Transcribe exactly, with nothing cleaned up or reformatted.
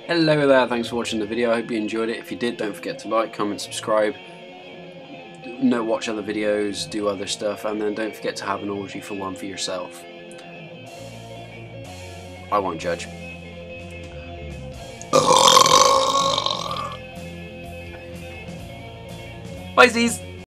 Hello there, thanks for watching the video. I hope you enjoyed it. If you did, don't forget to like, comment, subscribe. No, watch other videos, do other stuff, and then don't forget to have an orgy for one for yourself. I won't judge. Bye, Z's!